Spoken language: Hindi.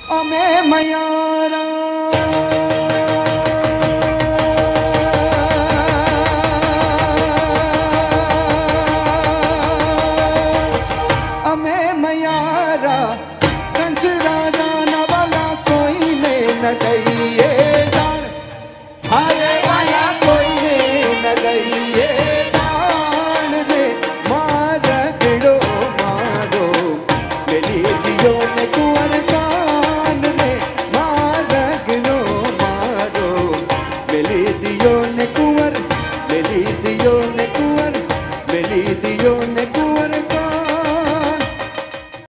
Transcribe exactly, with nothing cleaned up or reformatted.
अमे मयारा अमे मयारा कंस राजा न वाला कोई ने न गई